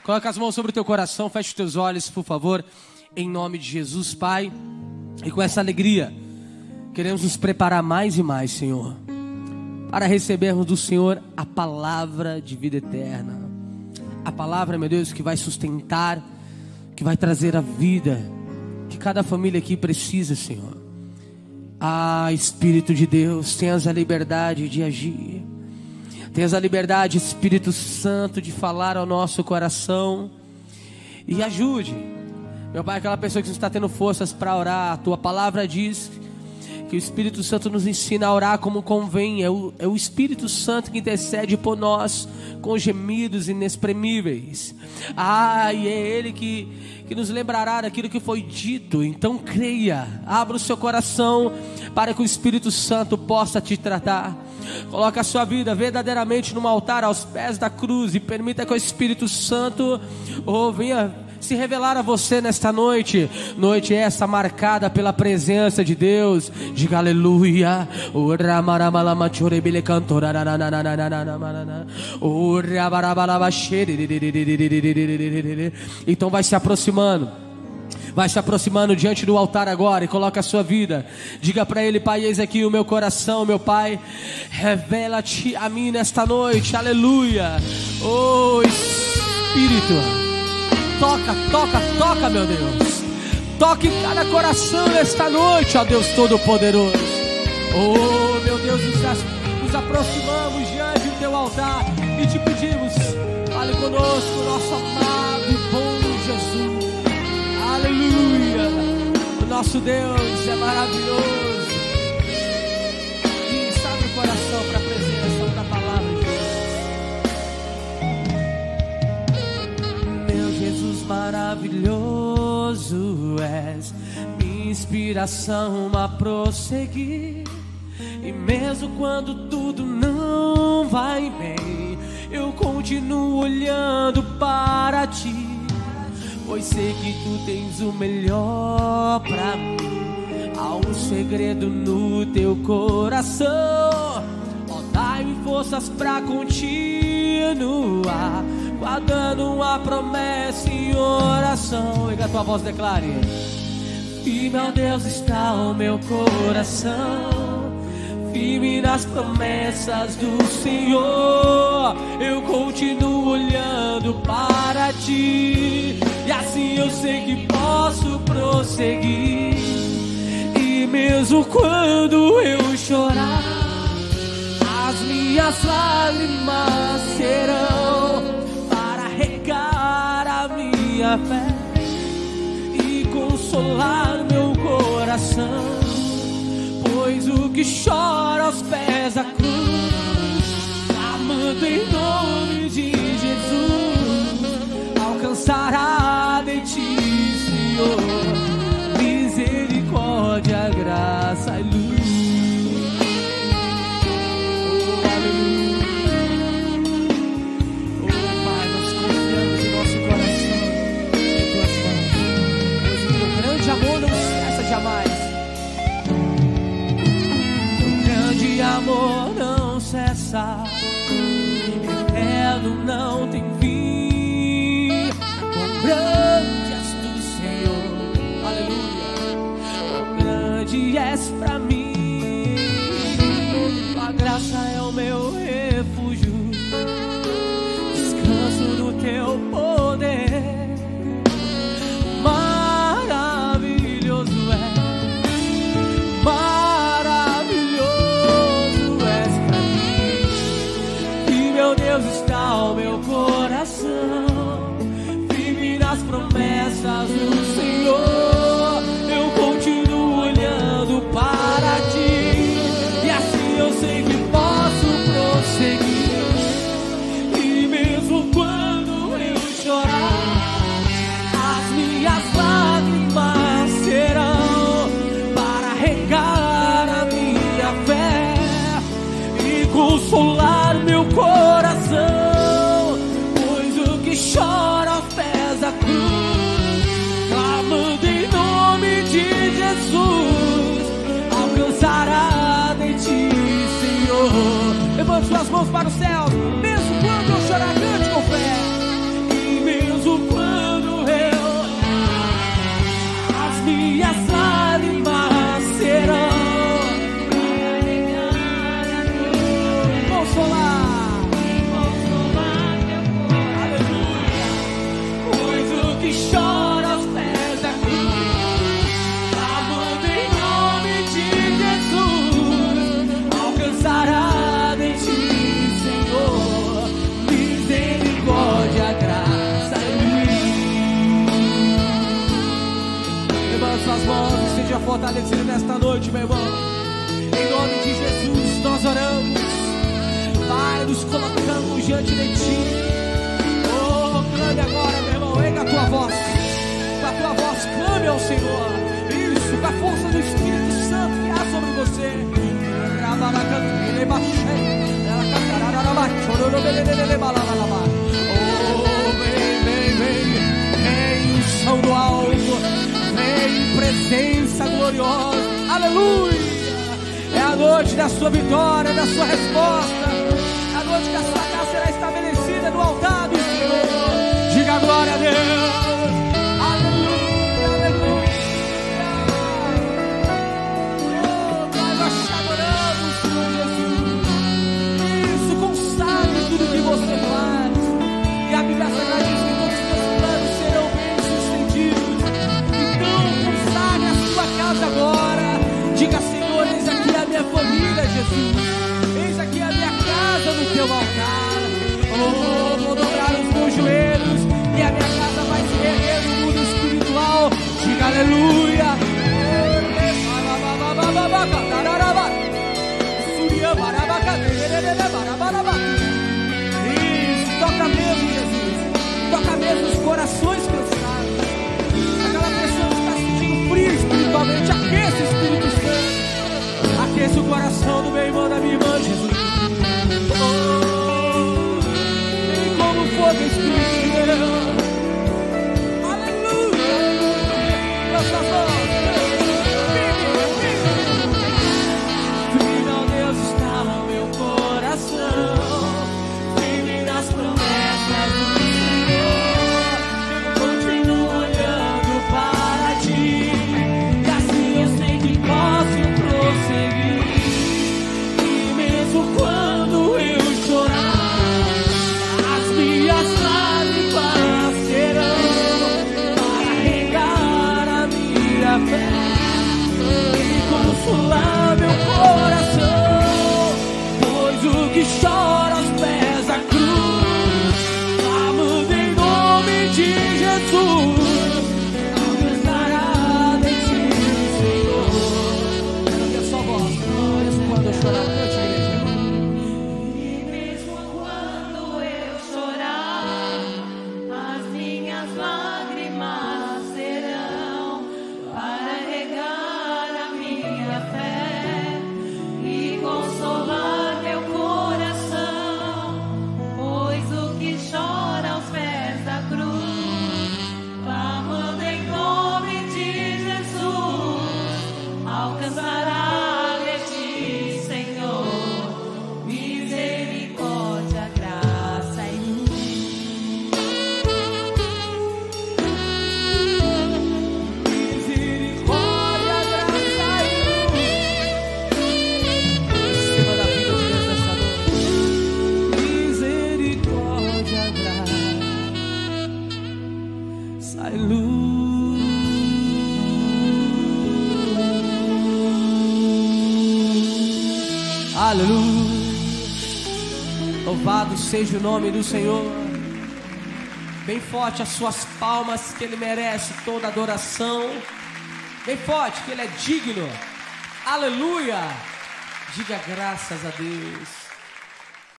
Coloca as mãos sobre o teu coração, feche os teus olhos, por favor, em nome de Jesus, Pai. E com essa alegria, queremos nos preparar mais e mais, Senhor, para recebermos do Senhor a palavra de vida eterna. A palavra, meu Deus, que vai sustentar, que vai trazer a vida que cada família aqui precisa, Senhor. Ah, Espírito de Deus, tenhas a liberdade de agir. Tenhas a liberdade, Espírito Santo, de falar ao nosso coração. E ajude, meu Pai, aquela pessoa que não está tendo forças para orar. A tua palavra diz que o Espírito Santo nos ensina a orar como convém. É o Espírito Santo que intercede por nós com gemidos inexprimíveis. Ah, e é Ele que nos lembrará daquilo que foi dito. Então creia, abra o seu coração para que o Espírito Santo possa te tratar. Coloque a sua vida verdadeiramente num altar aos pés da cruz e permita que o Espírito Santo venha se revelar a você nesta noite. Noite essa marcada pela presença de Deus. Diga aleluia. Então vai se aproximando. Vai se aproximando diante do altar agora e coloca a sua vida. Diga para Ele: Pai, eis aqui o meu coração, meu Pai. Revela-te a mim nesta noite. Aleluia. Oh Espírito, toca, meu Deus. Toque em cada coração nesta noite, ó Deus Todo-Poderoso. Oh, meu Deus, nos aproximamos diante do teu altar e te pedimos: fale conosco, nosso amado e bom Jesus. Aleluia. O nosso Deus é maravilhoso. E abre o coração para a presença da palavra de Deus. Meu Jesus maravilhoso és, minha inspiração a prosseguir. E mesmo quando tudo não vai bem, eu continuo olhando para ti, pois sei que tu tens o melhor pra mim. Há um segredo no teu coração. Ó, dai-me forças pra continuar, guardando uma promessa em oração. Liga a tua voz, declare: firme, ó Deus, está o meu coração, firme nas promessas do Senhor. Eu continuo olhando para ti, e assim eu sei que posso prosseguir. E mesmo quando eu chorar, as minhas lágrimas serão para regar a minha fé e consolar meu coração. Pois o que chora aos pés da cruz, clamando em nome de Jesus, alcançará de ti, Senhor, misericórdia, graça e luz. Oh, aleluia. Oh, Pai, nós confiamos em nosso coração em tuas mãos. Deus, o teu grande amor não cessa jamais. De amor não cessa, eterno não tem fim. Quão grande és tu, Senhor, aleluia. Quão grande és pra mim. Tua graça é o meu refúgio, descanso no teu poder. Maravilhoso é, Deus está o meu coração, firme nas promessas do Senhor. Eu continuo olhando para ti, e assim eu sei que posso prosseguir. E mesmo quando eu chorar, as minhas lágrimas serão para regar a minha fé e consolar meu coração, pois o que chora aos pés da cruz, clamando em nome de Jesus, alcançará de ti, Senhor. Levante suas mãos para os céus. Mesmo quando eu chorar, cante com fé. E mesmo fortalecido nesta noite, meu irmão. Em nome de Jesus nós oramos. Pai, nos colocamos diante de Ti. Oh, clame agora, meu irmão. Erga a tua voz. Com a tua voz, clame ao Senhor. Isso, com a força do Espírito Santo que há sobre você. Oh, vem unção do alto, vem presença gloriosa, aleluia. É a noite da sua vitória, da sua resposta, a noite que a sua casa será estabelecida no altar do Senhor. Diga glória a Deus. Você faz, e a Bíblia Sagrada diz que todos os teus planos serão bem-sucedidos. Então consagre a sua casa agora. Diga: Senhor, eis aqui a minha família, Jesus. Eis aqui a minha casa no teu altar. Oh, vou dobrar os meus joelhos e a minha casa vai se erguer no mundo espiritual. Diga aleluia. Toca mesmo, Jesus. Toca mesmo os corações cansados. Aquela pessoa que está sentindo frio espiritualmente, aqueça o Espírito Santo. Aqueça o coração do meu irmão, da minha irmã, Jesus. Oh, vem como fogo, Espírito de Deus. Aleluia. Nossa voz. Firme, ó Deus, está no meu coração. Promessas do Senhor, continuo olhando para Ti, e assim eu sei que posso prosseguir. E mesmo quando eu chorar, as minhas lágrimas serão para regar a minha fé e consolar meu coração, pois o que chora aos pés da cruz, de Jesus, alcançará de Ti, Senhor. Cante a sua voz, mesmo quando eu chorar, cante a igreja. E mesmo quando eu chorar, as minhas lágrimas serão para regar a minha fé e consolar meu coração, pois o que chora aos pés da cruz, alcançará de Ti, Senhor, misericórdia, graça e luz. Misericórdia, graça e luz. Em cima da vida de Deus nessa noite. Misericórdia, graça e luz. Aleluia. Louvado seja o nome do Senhor. Bem forte as suas palmas, que Ele merece toda adoração. Bem forte, que Ele é digno. Aleluia. Diga graças a Deus.